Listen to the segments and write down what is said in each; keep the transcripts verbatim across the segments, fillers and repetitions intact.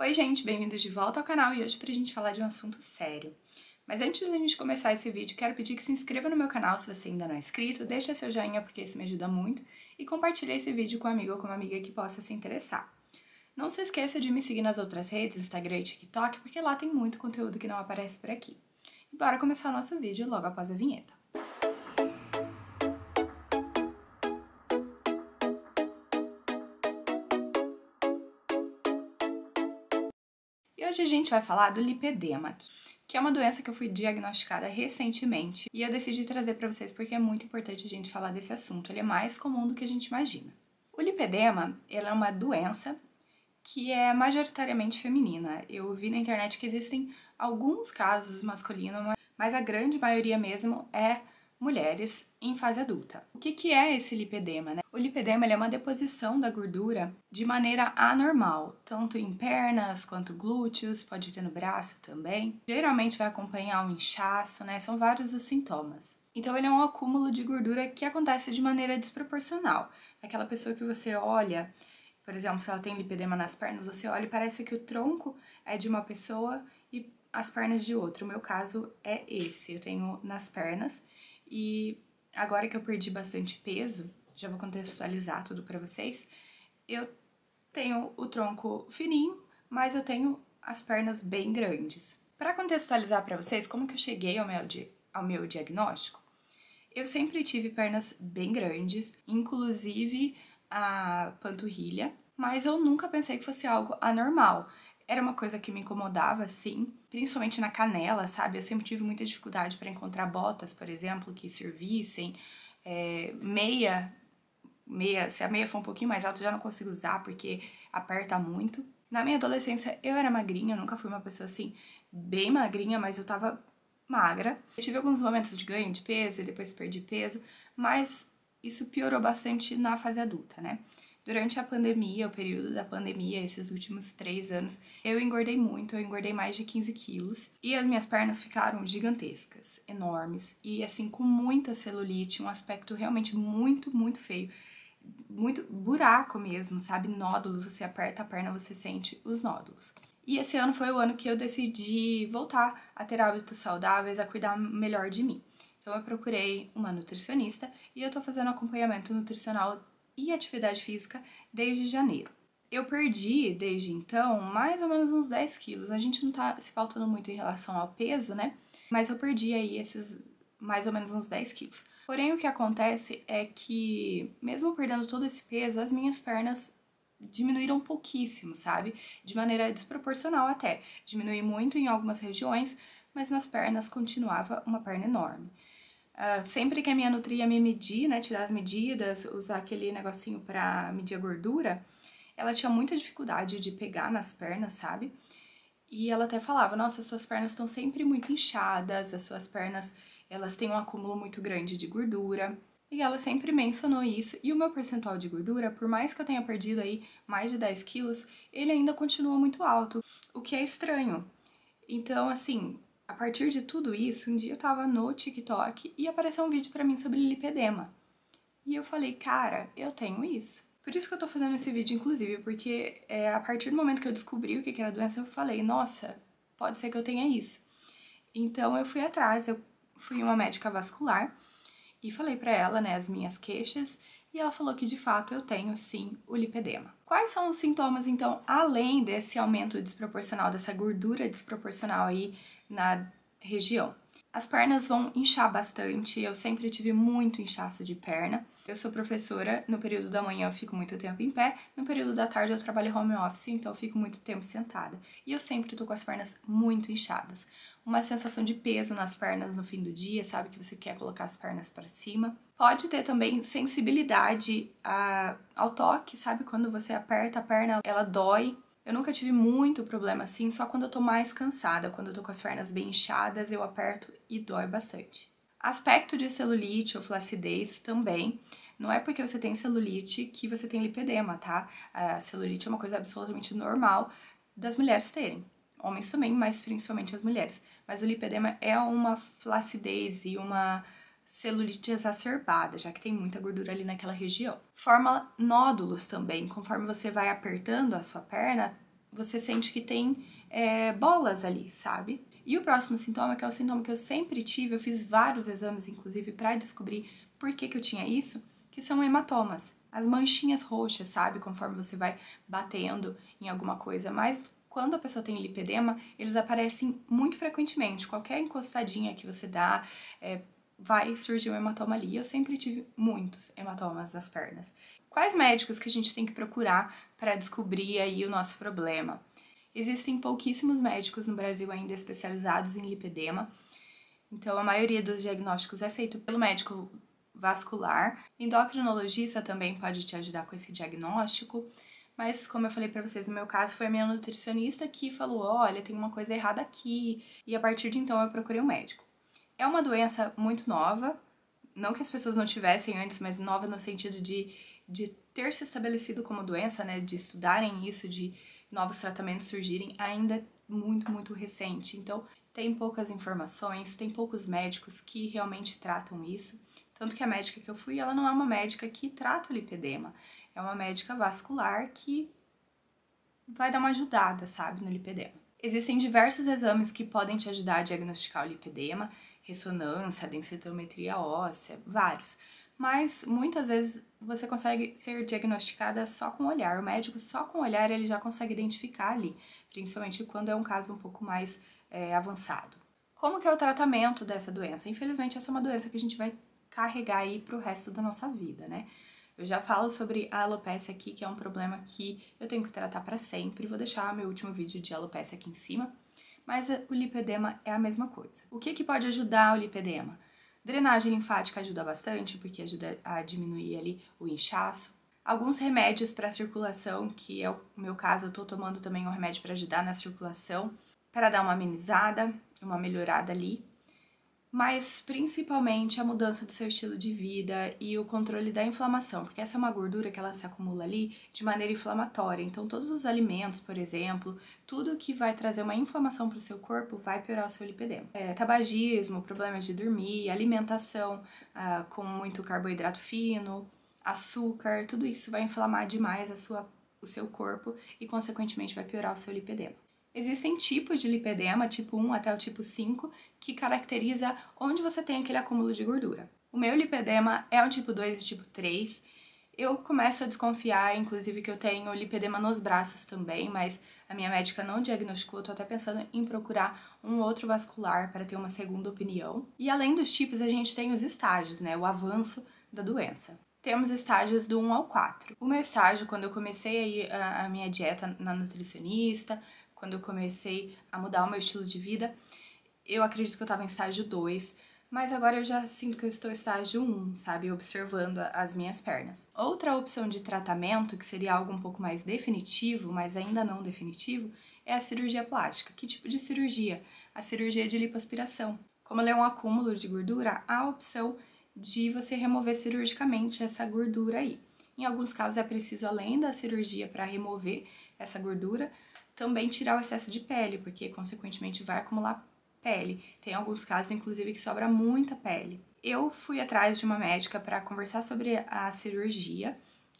Oi gente, bem-vindos de volta ao canal e hoje pra gente falar de um assunto sério. Mas antes da gente começar esse vídeo, quero pedir que se inscreva no meu canal se você ainda não é inscrito, deixa seu joinha porque isso me ajuda muito e compartilhe esse vídeo com um amigo ou com uma amiga que possa se interessar. Não se esqueça de me seguir nas outras redes, Instagram e TikTok, porque lá tem muito conteúdo que não aparece por aqui. E bora começar o nosso vídeo logo após a vinheta. E hoje a gente vai falar do lipedema, que é uma doença que eu fui diagnosticada recentemente e eu decidi trazer para vocês porque é muito importante a gente falar desse assunto, ele é mais comum do que a gente imagina. O lipedema, ele é uma doença que é majoritariamente feminina. Eu vi na internet que existem alguns casos masculinos, mas a grande maioria mesmo é mulheres em fase adulta. O que, que é esse lipedema, né? O lipedema ele é uma deposição da gordura de maneira anormal, tanto em pernas quanto glúteos, pode ter no braço também. Geralmente vai acompanhar um inchaço, né? São vários os sintomas. Então ele é um acúmulo de gordura que acontece de maneira desproporcional. Aquela pessoa que você olha, por exemplo, se ela tem lipedema nas pernas, você olha e parece que o tronco é de uma pessoa e as pernas de outra. O meu caso é esse, eu tenho nas pernas. E agora que eu perdi bastante peso, já vou contextualizar tudo pra vocês, eu tenho o tronco fininho, mas eu tenho as pernas bem grandes. Pra contextualizar pra vocês como que eu cheguei ao meu, ao meu diagnóstico, eu sempre tive pernas bem grandes, inclusive a panturrilha, mas eu nunca pensei que fosse algo anormal. Era uma coisa que me incomodava, sim, principalmente na canela, sabe? Eu sempre tive muita dificuldade para encontrar botas, por exemplo, que servissem. É, meia, meia, se a meia for um pouquinho mais alta, eu já não consigo usar porque aperta muito. Na minha adolescência, eu era magrinha, eu nunca fui uma pessoa assim, bem magrinha, mas eu tava magra. Eu tive alguns momentos de ganho de peso e depois perdi peso, mas isso piorou bastante na fase adulta, né? Durante a pandemia, o período da pandemia, esses últimos três anos, eu engordei muito, eu engordei mais de quinze quilos e as minhas pernas ficaram gigantescas, enormes e assim com muita celulite, um aspecto realmente muito, muito feio, muito buraco mesmo, sabe? Nódulos, você aperta a perna, você sente os nódulos. E esse ano foi o ano que eu decidi voltar a ter hábitos saudáveis, a cuidar melhor de mim. Então eu procurei uma nutricionista e eu tô fazendo acompanhamento nutricional e atividade física desde janeiro. Eu perdi, desde então, mais ou menos uns dez quilos. A gente não tá se faltando muito em relação ao peso, né? Mas eu perdi aí esses mais ou menos uns dez quilos. Porém, o que acontece é que, mesmo perdendo todo esse peso, as minhas pernas diminuíram pouquíssimo, sabe? De maneira desproporcional até. Diminui muito em algumas regiões, mas nas pernas continuava uma perna enorme. Uh, sempre que a minha nutri ia me medir, né, tirar as medidas, usar aquele negocinho pra medir a gordura, ela tinha muita dificuldade de pegar nas pernas, sabe? E ela até falava, nossa, as suas pernas estão sempre muito inchadas, as suas pernas, elas têm um acúmulo muito grande de gordura. E ela sempre mencionou isso, e o meu percentual de gordura, por mais que eu tenha perdido aí mais de dez quilos, ele ainda continua muito alto, o que é estranho. Então, assim, a partir de tudo isso, um dia eu tava no TikTok e apareceu um vídeo pra mim sobre lipedema. E eu falei, cara, eu tenho isso. Por isso que eu tô fazendo esse vídeo, inclusive, porque é, a partir do momento que eu descobri o que era a doença, eu falei, nossa, pode ser que eu tenha isso. Então eu fui atrás, eu fui em uma médica vascular e falei pra ela, né, as minhas queixas, e ela falou que de fato eu tenho sim o lipedema. Quais são os sintomas, então, além desse aumento desproporcional, dessa gordura desproporcional aí na região? As pernas vão inchar bastante, eu sempre tive muito inchaço de perna. Eu sou professora, no período da manhã eu fico muito tempo em pé, no período da tarde eu trabalho home office, então eu fico muito tempo sentada. E eu sempre tô com as pernas muito inchadas. Uma sensação de peso nas pernas no fim do dia, sabe? Que você quer colocar as pernas para cima. Pode ter também sensibilidade a, ao toque, sabe? Quando você aperta a perna, ela dói. Eu nunca tive muito problema assim, só quando eu tô mais cansada. Quando eu tô com as pernas bem inchadas, eu aperto e dói bastante. Aspecto de celulite ou flacidez também. Não é porque você tem celulite que você tem lipedema, tá? A celulite é uma coisa absolutamente normal das mulheres terem. Homens também, mas principalmente as mulheres. Mas o lipedema é uma flacidez e uma celulite exacerbada, já que tem muita gordura ali naquela região. Forma nódulos também, conforme você vai apertando a sua perna, você sente que tem é, bolas ali, sabe? E o próximo sintoma, que é o sintoma que eu sempre tive, eu fiz vários exames, inclusive, para descobrir por que que eu tinha isso, que são hematomas. As manchinhas roxas, sabe? Conforme você vai batendo em alguma coisa. Mas quando a pessoa tem lipedema, eles aparecem muito frequentemente. Qualquer encostadinha que você dá, é, vai surgir um hematoma ali. Eu sempre tive muitos hematomas nas pernas. Quais médicos que a gente tem que procurar para descobrir aí o nosso problema? Existem pouquíssimos médicos no Brasil ainda especializados em lipedema, então a maioria dos diagnósticos é feito pelo médico vascular. Endocrinologista também pode te ajudar com esse diagnóstico, mas como eu falei para vocês, no meu caso foi a minha nutricionista que falou, olha, tem uma coisa errada aqui, e a partir de então eu procurei um médico. É uma doença muito nova, não que as pessoas não tivessem antes, mas nova no sentido de, de ter se estabelecido como doença, né, de estudarem isso, de novos tratamentos surgirem, ainda muito, muito recente. Então, tem poucas informações, tem poucos médicos que realmente tratam isso. Tanto que a médica que eu fui, ela não é uma médica que trata o lipedema. É uma médica vascular que vai dar uma ajudada, sabe, no lipedema. Existem diversos exames que podem te ajudar a diagnosticar o lipedema, ressonância, densitometria óssea, vários. Mas muitas vezes você consegue ser diagnosticada só com o olhar. O médico só com o olhar ele já consegue identificar ali, principalmente quando é um caso um pouco mais é, avançado. Como que é o tratamento dessa doença? Infelizmente essa é uma doença que a gente vai carregar aí pro resto da nossa vida, né? Eu já falo sobre a alopécia aqui, que é um problema que eu tenho que tratar para sempre. Vou deixar meu último vídeo de alopécia aqui em cima. Mas o lipedema é a mesma coisa. O que que pode ajudar o lipedema? Drenagem linfática ajuda bastante, porque ajuda a diminuir ali o inchaço. Alguns remédios para circulação, que é o meu caso, eu tô tomando também um remédio para ajudar na circulação, para dar uma amenizada, uma melhorada ali. Mas principalmente a mudança do seu estilo de vida e o controle da inflamação, porque essa é uma gordura que ela se acumula ali de maneira inflamatória. Então todos os alimentos, por exemplo, tudo que vai trazer uma inflamação para o seu corpo vai piorar o seu lipedema. É, tabagismo, problemas de dormir, alimentação ah, com muito carboidrato fino, açúcar, tudo isso vai inflamar demais a sua, o seu corpo e consequentemente vai piorar o seu lipedema. Existem tipos de lipedema, tipo um até o tipo cinco, que caracteriza onde você tem aquele acúmulo de gordura. O meu lipedema é o tipo dois e tipo três. Eu começo a desconfiar, inclusive, que eu tenho lipedema nos braços também, mas a minha médica não diagnosticou, eu tô até pensando em procurar um outro vascular para ter uma segunda opinião. E além dos tipos, a gente tem os estágios, né? O avanço da doença. Temos estágios do um ao quatro. O meu estágio, quando eu comecei a, a minha dieta na nutricionista, quando eu comecei a mudar o meu estilo de vida, eu acredito que eu estava em estágio dois, mas agora eu já sinto que eu estou em estágio um, sabe? Observando as minhas pernas. Outra opção de tratamento, que seria algo um pouco mais definitivo, mas ainda não definitivo, é a cirurgia plástica. Que tipo de cirurgia? A cirurgia de lipoaspiração. Como ela é um acúmulo de gordura, há a opção de você remover cirurgicamente essa gordura aí. Em alguns casos é preciso, além da cirurgia para remover essa gordura, também tirar o excesso de pele, porque consequentemente vai acumular pele. Tem alguns casos, inclusive, que sobra muita pele. Eu fui atrás de uma médica para conversar sobre a cirurgia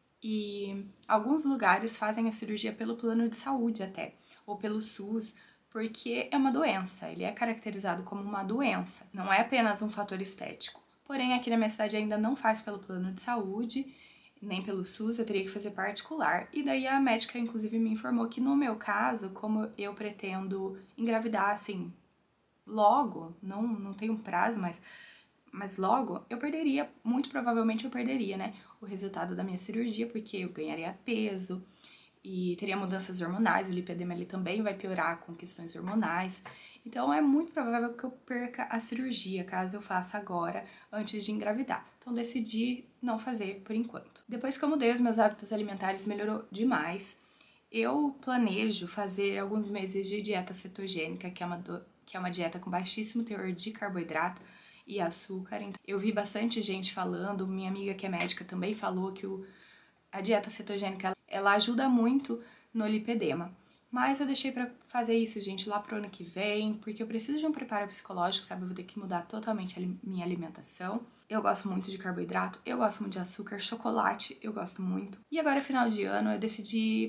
e alguns lugares fazem a cirurgia pelo plano de saúde até, ou pelo SUS, porque é uma doença, ele é caracterizado como uma doença, não é apenas um fator estético. Porém, aqui na minha cidade ainda não faz pelo plano de saúde, nem pelo SUS, eu teria que fazer particular. E daí a médica, inclusive, me informou que no meu caso, como eu pretendo engravidar, assim, logo, não, não tem um prazo, mas, mas logo, eu perderia, muito provavelmente eu perderia, né, o resultado da minha cirurgia, porque eu ganharia peso e teria mudanças hormonais, o lipedema ele também vai piorar com questões hormonais. Então é muito provável que eu perca a cirurgia, caso eu faça agora, antes de engravidar. Então decidi não fazer por enquanto. Depois que eu mudei os meus hábitos alimentares, melhorou demais. Eu planejo fazer alguns meses de dieta cetogênica, que é uma, do... que é uma dieta com baixíssimo teor de carboidrato e açúcar. Então, eu vi bastante gente falando, minha amiga que é médica também falou que o... a dieta cetogênica ela ajuda muito no lipedema. Mas eu deixei pra fazer isso, gente, lá pro ano que vem, porque eu preciso de um preparo psicológico, sabe? Eu vou ter que mudar totalmente a minha alimentação. Eu gosto muito de carboidrato, eu gosto muito de açúcar, chocolate, eu gosto muito. E agora, final de ano, eu decidi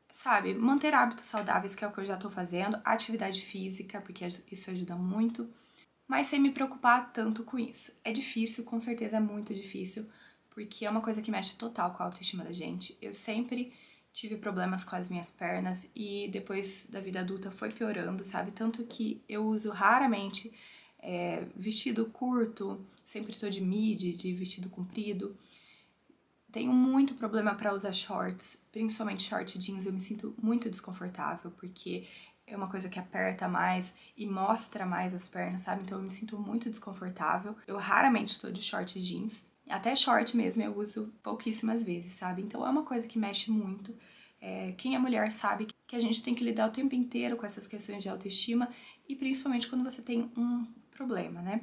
sabe, manter hábitos saudáveis, que é o que eu já tô fazendo, atividade física, porque isso ajuda muito, mas sem me preocupar tanto com isso. É difícil, com certeza é muito difícil, porque é uma coisa que mexe total com a autoestima da gente. Eu sempre tive problemas com as minhas pernas e depois da vida adulta foi piorando, sabe? Tanto que eu uso raramente é, vestido curto, sempre tô de midi, de vestido comprido. Tenho muito problema para usar shorts, principalmente short jeans, eu me sinto muito desconfortável, porque é uma coisa que aperta mais e mostra mais as pernas, sabe? Então eu me sinto muito desconfortável. Eu raramente estou de short jeans. Até short mesmo eu uso pouquíssimas vezes, sabe? Então é uma coisa que mexe muito. É, quem é mulher sabe que a gente tem que lidar o tempo inteiro com essas questões de autoestima e principalmente quando você tem um problema, né?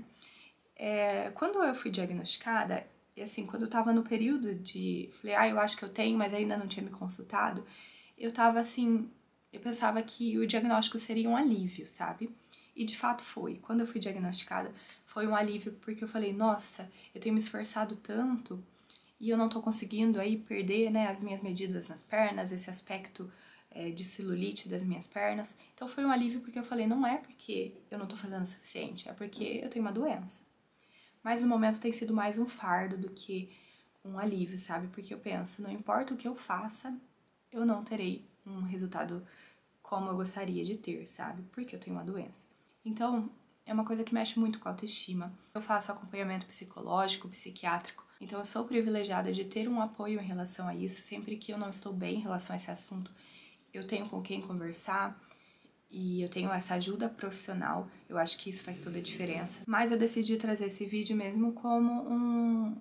É, quando eu fui diagnosticada, e assim, quando eu tava no período de... Falei, ah, eu acho que eu tenho, mas ainda não tinha me consultado. Eu tava assim... Eu pensava que o diagnóstico seria um alívio, sabe? E de fato foi. Quando eu fui diagnosticada, foi um alívio porque eu falei, nossa, eu tenho me esforçado tanto e eu não tô conseguindo aí perder, né, as minhas medidas nas pernas, esse aspecto é, de celulite das minhas pernas. Então foi um alívio porque eu falei, não é porque eu não tô fazendo o suficiente, é porque eu tenho uma doença. Mas no momento tem sido mais um fardo do que um alívio, sabe? Porque eu penso, não importa o que eu faça, eu não terei um resultado como eu gostaria de ter, sabe? Porque eu tenho uma doença. Então, é uma coisa que mexe muito com a autoestima. Eu faço acompanhamento psicológico, psiquiátrico, então eu sou privilegiada de ter um apoio em relação a isso. Sempre que eu não estou bem em relação a esse assunto, eu tenho com quem conversar e eu tenho essa ajuda profissional. Eu acho que isso faz toda a diferença. Mas eu decidi trazer esse vídeo mesmo como um...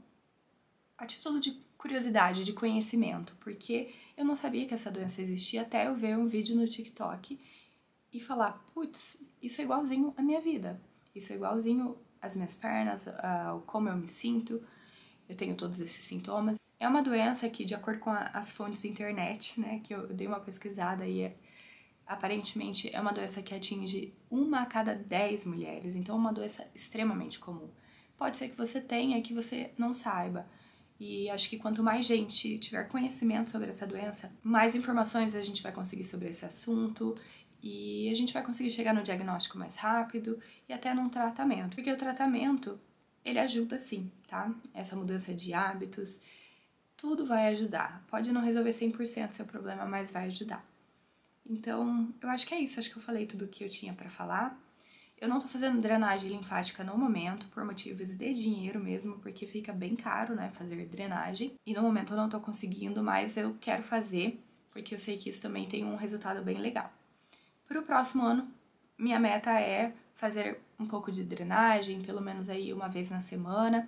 a título de curiosidade, de conhecimento, porque eu não sabia que essa doença existia até eu ver um vídeo no TikTok e falar, putz, isso é igualzinho à minha vida, isso é igualzinho às minhas pernas, ao como eu me sinto, eu tenho todos esses sintomas. É uma doença que, de acordo com a, as fontes da internet, né, que eu dei uma pesquisada e é, aparentemente é uma doença que atinge uma a cada dez mulheres, então é uma doença extremamente comum. Pode ser que você tenha e que você não saiba. E acho que quanto mais gente tiver conhecimento sobre essa doença, mais informações a gente vai conseguir sobre esse assunto e a gente vai conseguir chegar no diagnóstico mais rápido e até num tratamento. Porque o tratamento, ele ajuda sim, tá? Essa mudança de hábitos, tudo vai ajudar. Pode não resolver cem por cento seu problema, mas vai ajudar. Então, eu acho que é isso. Acho que eu falei tudo o que eu tinha pra falar. Eu não tô fazendo drenagem linfática no momento, por motivos de dinheiro mesmo, porque fica bem caro, né, fazer drenagem. E no momento eu não tô conseguindo, mas eu quero fazer, porque eu sei que isso também tem um resultado bem legal. Pro próximo ano, minha meta é fazer um pouco de drenagem, pelo menos aí uma vez na semana,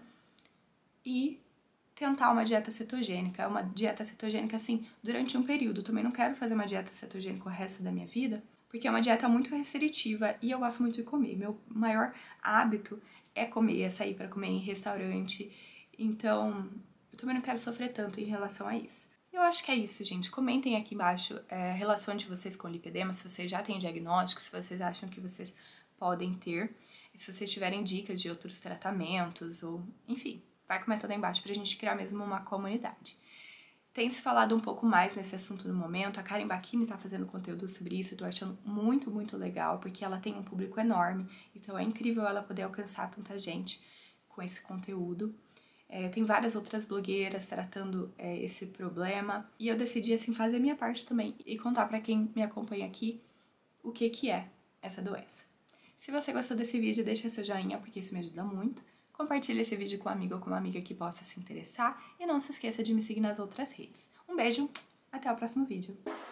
e tentar uma dieta cetogênica. Uma dieta cetogênica, assim, durante um período. Também não quero fazer uma dieta cetogênica o resto da minha vida, porque é uma dieta muito restritiva e eu gosto muito de comer. Meu maior hábito é comer, é sair para comer em restaurante. Então, eu também não quero sofrer tanto em relação a isso. Eu acho que é isso, gente. Comentem aqui embaixo é, a relação de vocês com lipedema, se vocês já têm diagnóstico, se vocês acham que vocês podem ter, e se vocês tiverem dicas de outros tratamentos, ou enfim, vai comentando aí embaixo pra gente criar mesmo uma comunidade. Tem se falado um pouco mais nesse assunto no momento, a Karen Bacchini tá fazendo conteúdo sobre isso, eu tô achando muito, muito legal, porque ela tem um público enorme, então é incrível ela poder alcançar tanta gente com esse conteúdo. É, tem várias outras blogueiras tratando é, esse problema, e eu decidi, assim, fazer a minha parte também, e contar pra quem me acompanha aqui o que que é essa doença. Se você gostou desse vídeo, deixa seu joinha, porque isso me ajuda muito. Compartilhe esse vídeo com um amigo ou com uma amiga que possa se interessar e não se esqueça de me seguir nas outras redes. Um beijo, até o próximo vídeo.